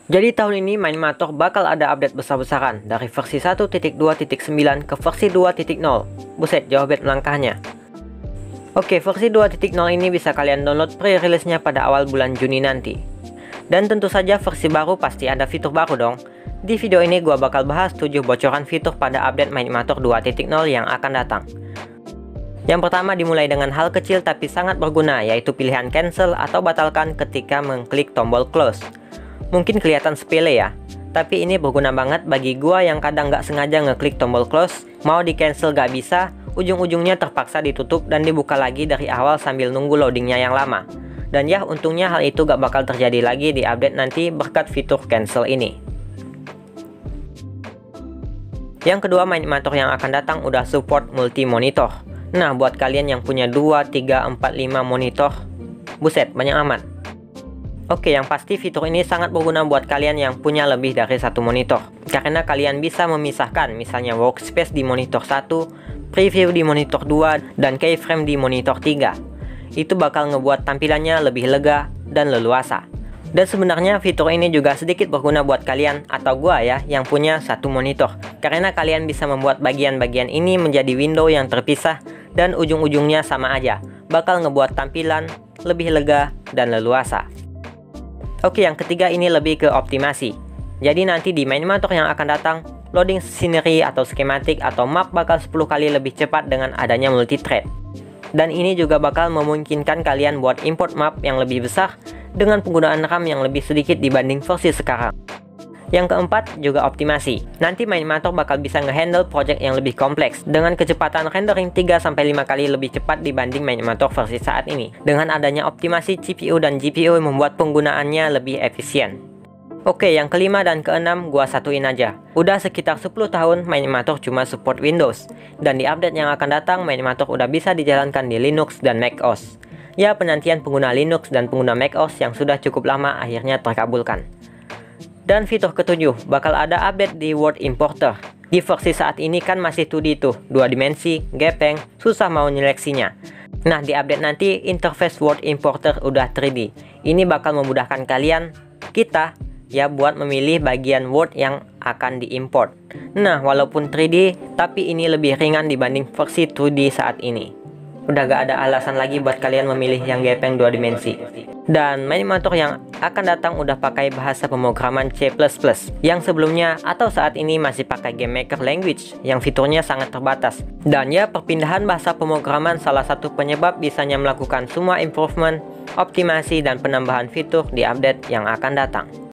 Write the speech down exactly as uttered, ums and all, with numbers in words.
Jadi tahun ini Minimator bakal ada update besar-besaran dari versi satu titik dua titik sembilan ke versi dua titik nol. Buset, jauh banget melangkahnya. Oke, versi dua titik nol ini bisa kalian download pre-release-nya pada awal bulan Juni nanti. Dan tentu saja versi baru pasti ada fitur baru dong. Di video ini gua bakal bahas tujuh bocoran fitur pada update Minimator dua titik nol yang akan datang. Yang pertama dimulai dengan hal kecil tapi sangat berguna, yaitu pilihan cancel atau batalkan ketika mengklik tombol close. Mungkin kelihatan sepele ya, tapi ini berguna banget bagi gua yang kadang nggak sengaja ngeklik tombol close, mau di cancel gak bisa, ujung-ujungnya terpaksa ditutup dan dibuka lagi dari awal sambil nunggu loadingnya yang lama. Dan ya, untungnya hal itu gak bakal terjadi lagi di update nanti berkat fitur cancel ini. Yang kedua, Minimator yang akan datang udah support multi monitor. Nah, buat kalian yang punya dua, tiga, empat, lima monitor, buset, banyak amat. Oke, yang pasti fitur ini sangat berguna buat kalian yang punya lebih dari satu monitor. Karena kalian bisa memisahkan misalnya workspace di monitor satu, preview di monitor dua, dan keyframe di monitor tiga. Itu bakal ngebuat tampilannya lebih lega dan leluasa. Dan sebenarnya fitur ini juga sedikit berguna buat kalian atau gua ya yang punya satu monitor. Karena kalian bisa membuat bagian-bagian ini menjadi window yang terpisah dan ujung-ujungnya sama aja. Bakal ngebuat tampilan lebih lega dan leluasa. Oke, yang ketiga ini lebih ke optimasi. Jadi nanti di Minimator yang akan datang, loading scenery atau schematic atau map bakal sepuluh kali lebih cepat dengan adanya multithread. Dan ini juga bakal memungkinkan kalian buat import map yang lebih besar dengan penggunaan RAM yang lebih sedikit dibanding versi sekarang. Yang keempat juga optimasi. Nanti Minimator bakal bisa ngehandle project yang lebih kompleks dengan kecepatan rendering tiga sampai lima kali lebih cepat dibanding Minimator versi saat ini. Dengan adanya optimasi C P U dan G P U membuat penggunaannya lebih efisien. Oke, yang kelima dan keenam gua satuin aja. Udah sekitar sepuluh tahun Minimator cuma support Windows. Dan di update yang akan datang Minimator udah bisa dijalankan di Linux dan macOS. Ya, penantian pengguna Linux dan pengguna macOS yang sudah cukup lama akhirnya terkabulkan. Dan fitur ketujuh, bakal ada update di Word Importer. Di versi saat ini kan masih dua D tuh, dua dimensi, gepeng, susah mau nyeleksinya. Nah, di update nanti interface Word Importer udah tiga D. Ini bakal memudahkan kalian, kita, ya buat memilih bagian Word yang akan diimport. Nah, walaupun tiga D, tapi ini lebih ringan dibanding versi dua D saat ini. Udah gak ada alasan lagi buat kalian memilih yang gepeng dua dimensi. Dan Minimator yang akan datang udah pakai bahasa pemrograman C plus plus yang sebelumnya atau saat ini masih pakai GameMaker Language yang fiturnya sangat terbatas. Dan ya, perpindahan bahasa pemrograman salah satu penyebab bisanya melakukan semua improvement, optimasi, dan penambahan fitur di update yang akan datang.